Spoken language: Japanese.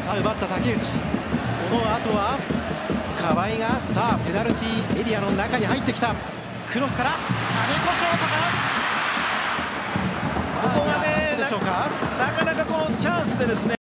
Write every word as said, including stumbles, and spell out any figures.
さあ奪った竹内、この後は河合がさあペナルティーエリアの中に入ってきた。クロスから金子翔太からここがね、 でしょうか。 なかなかこのチャンスでですね